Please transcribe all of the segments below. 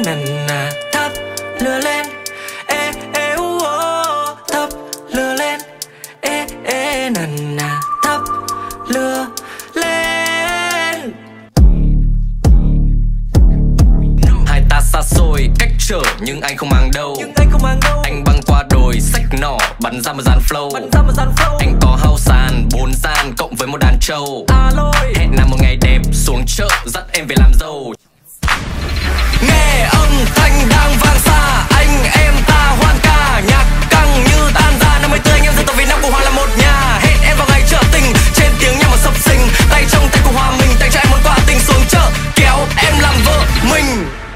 nần nà. Thắp lửa lên, ê ê u ô. Thắp lửa lên, ê ê nần nà. Thắp lửa lên. Hai ta xa xôi cách trở nhưng anh không mang đâu. Anh băng qua đồi xách nỏ bắn ra một dàn flow. Anh có house sàn 4 gian cộng với một đàn trâu. Hẹn nào một ngày đẹp xuống chợ dắt em về làm dâu. Nghe âm thanh đang vang xa, anh em ta hoan ca. Nhạc căng như tan ra, năm 20 anh em dân tộc Việt Nam cùng hòa là một nhà. Hẹn em vào ngày chợ tình, trên tiếng nhạc một sập sình. Tay trong tay cùng hòa mình, tay cho em món quà tình xuống chợ kéo em làm vợ mình.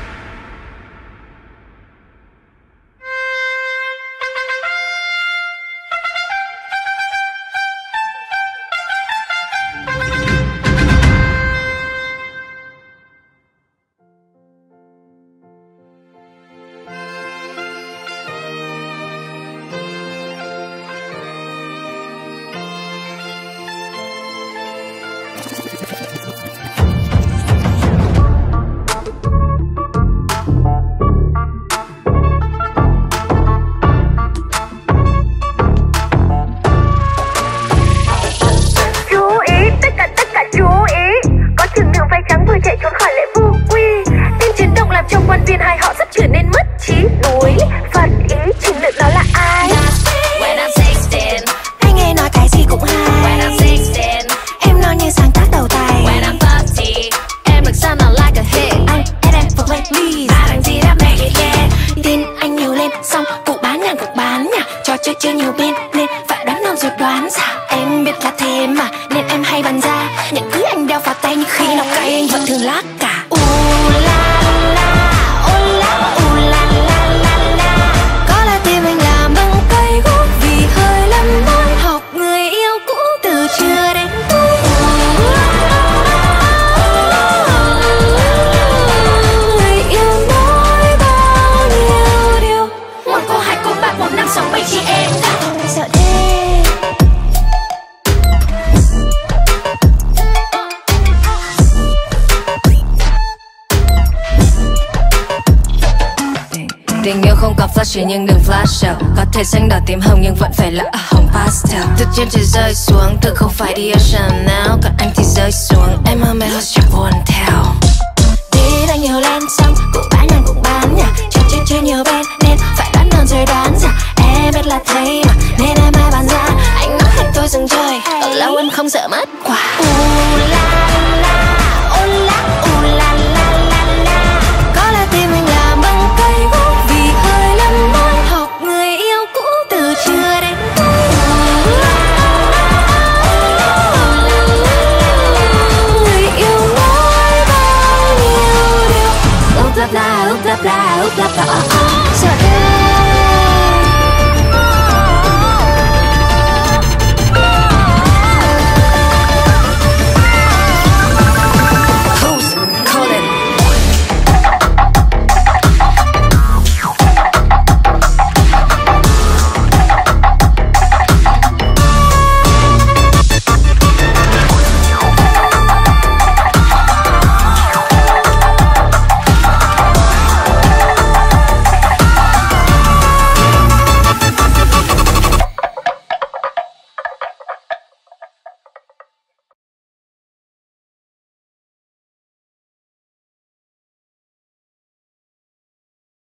Chưa nhiều bên nên phải đoán non rồi đoán ra. Em biết là thế mà nên em hay bắn ra. Những thứ anh đeo vào tay nhưng khi nào cay anh vẫn thường lác cả. U la la, ô la, u la la la la. Có lẽ tim anh làm bằng cây gỗ vì hơi lắm môi. Học người yêu cũ từ trưa đến tối. Người yêu nói bao nhiêu điều. Một cô, hai cô, ba, bốn, năm, sáu, bảy chị em. Sợ thế. Tình yêu không cần flash nhưng đừng flash out. Có thể xanh đỏ tím hồng nhưng vẫn phải là hồng pastel. Từ trên trời rơi xuống, tự không phải đi ocean nào. Còn anh thì rơi xuống, em mơ mê hơi chẳng buồn theo. Đi anh nhiều lên xong, cũng bán nhàn cũng bán nhạc. Chơi nhiều bên nên phải đoán non rồi đoán ra. Em biết là thế mà nên em hay bán ra. Anh nói hết tôi dừng chơi, ở lâu em không sợ mất quả. U la la, ô la, u la la la la. Có lẽ tim mình làm bằng cây gỗ vì hơi lắm môi. Học người yêu cũ từ trưa đến tối. Người yêu nói bao nhiêu điều. Úp lắp la, úp lắp la, úp lắp la.